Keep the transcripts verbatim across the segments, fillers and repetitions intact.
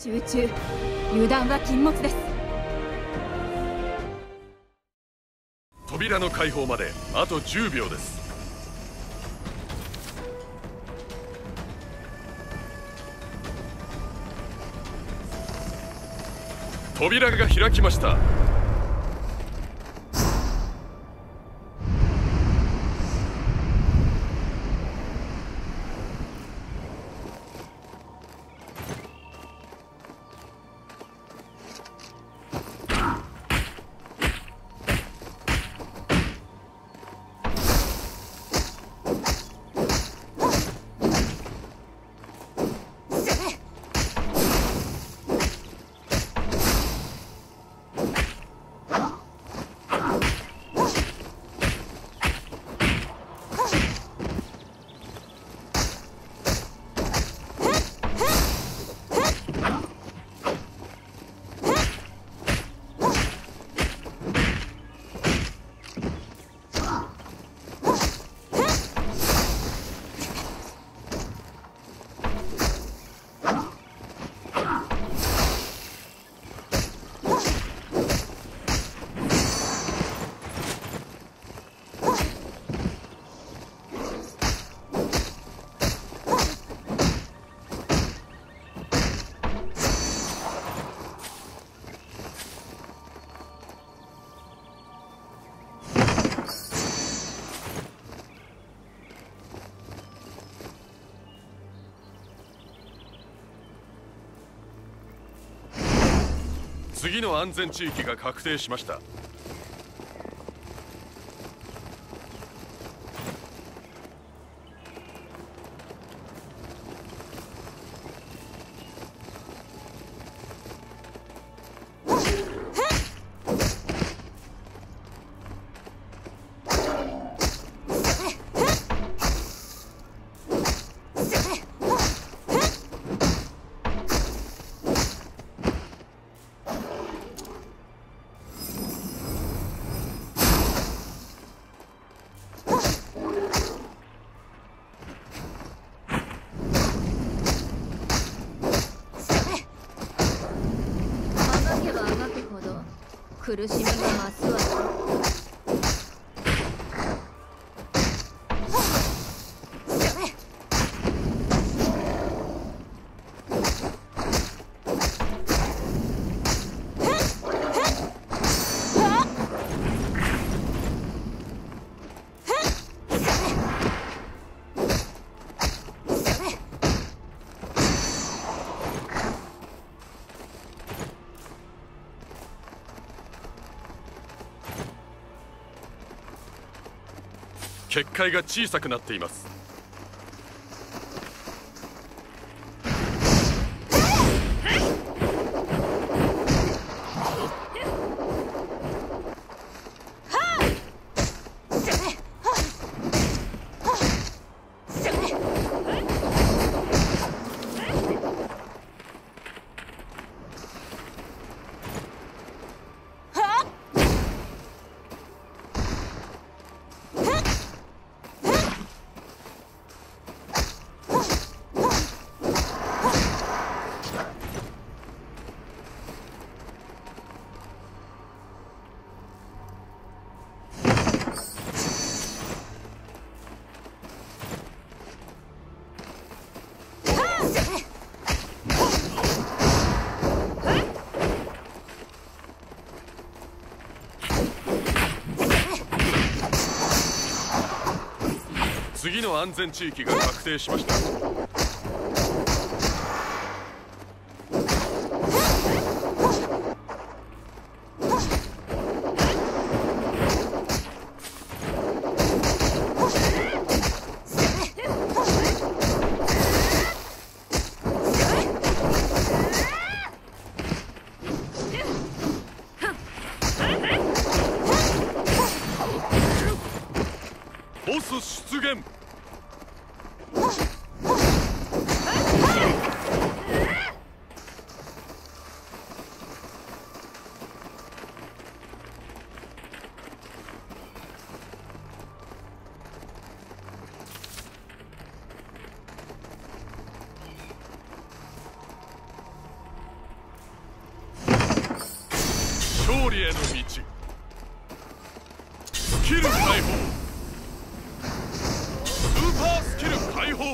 集中、油断は禁物です。 扉の開放まであとじゅうびょうです。扉が開きました。次の安全地域が確定しました。 苦しみが増すわ。 結界が小さくなっています。次の安全地域が確定しました。ボス出現。 勝利への道。スキル解放、スーパースキル解放。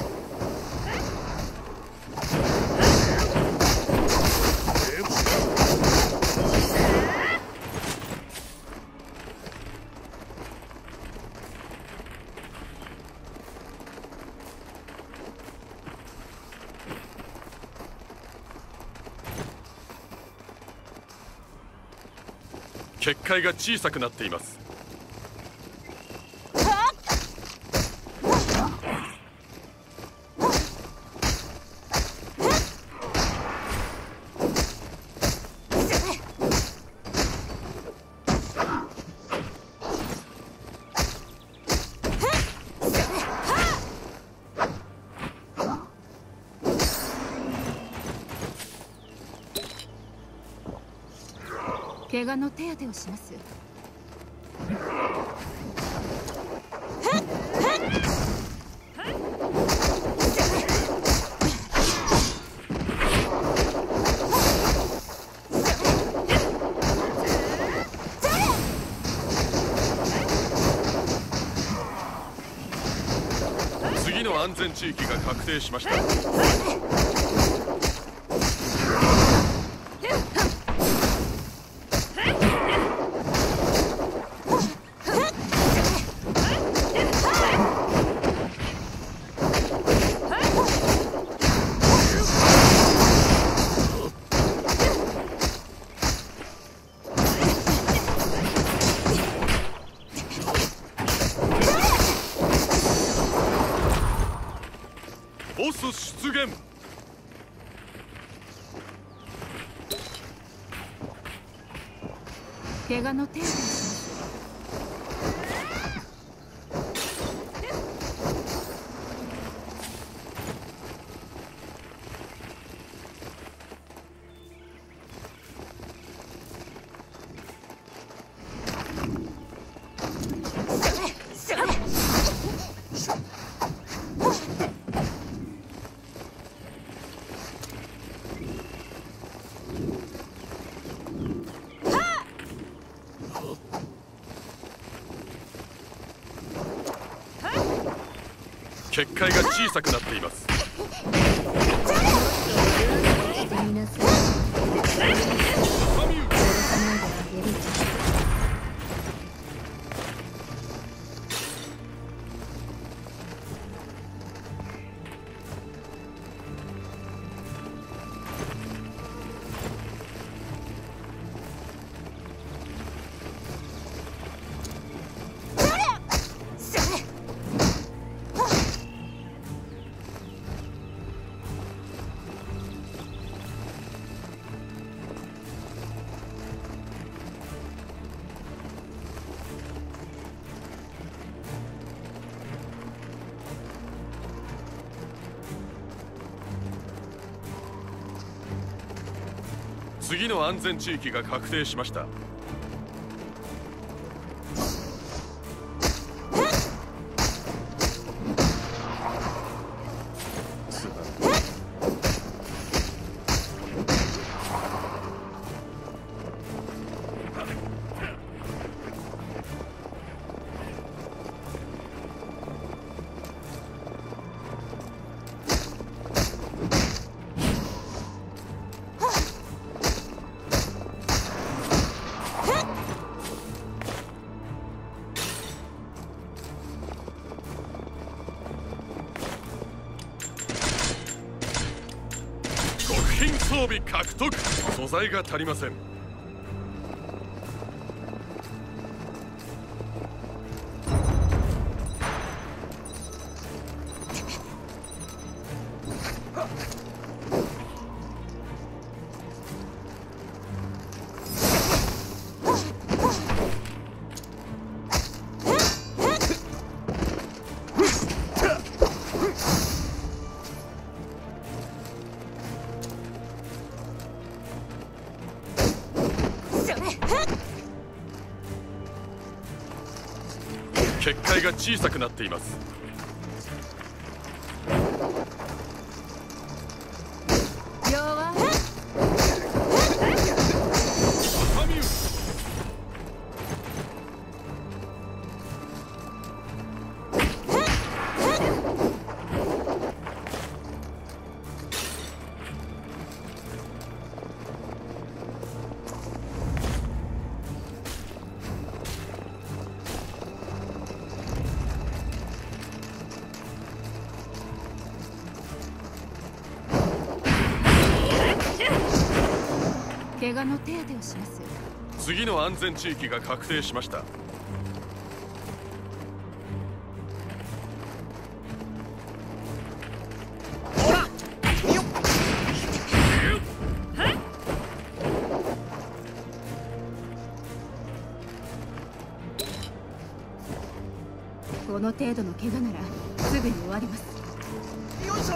結界が小さくなっています。 怪我の手当てをします。 次の安全地域が確定しました。ボス出現。 怪我の手当てをします。 結界が小さくなっています。次の安全地域が確定しました。装備獲得。素材が足りません。結界が小さくなっています。 弱い。 挟み撃ち。 怪我の手当てをします。 次の安全地域が確定しました。 この程度の怪我ならすぐに終わります。よいしょ。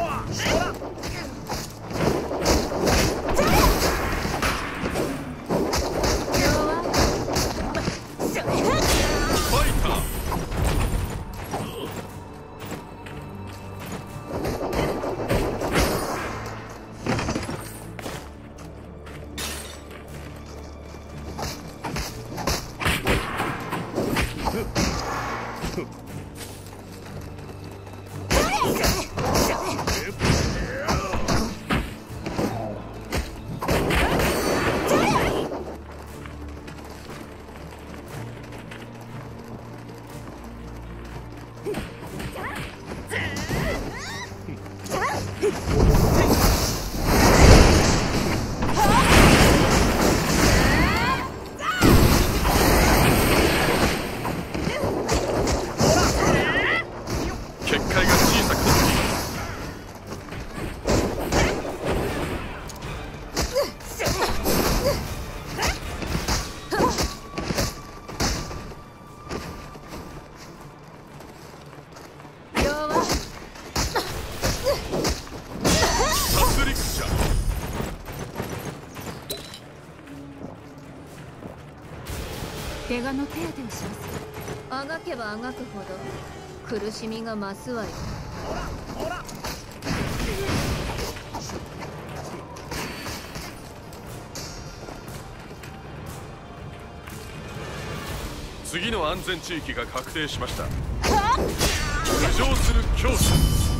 怪我の手当てをします。 あがけばあがくほど苦しみが増すわよ。 次の安全地域が確定しました。浮上する強者。